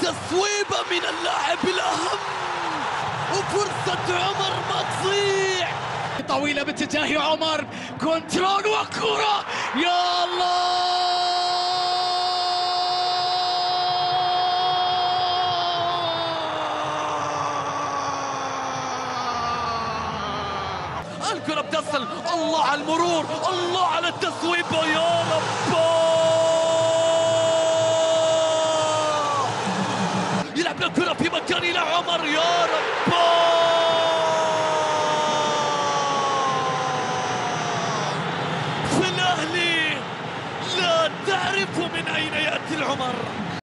تصويبة من اللاعب الأهم، وفرصة عمر ما تضيع. طويلة باتجاه عمر، كنترول وكرة، يا الله. الكرة بتصل، الله على المرور، الله على التصويبة، يا رب. يلعب الكرة في مكان إلى عمر، يا رب.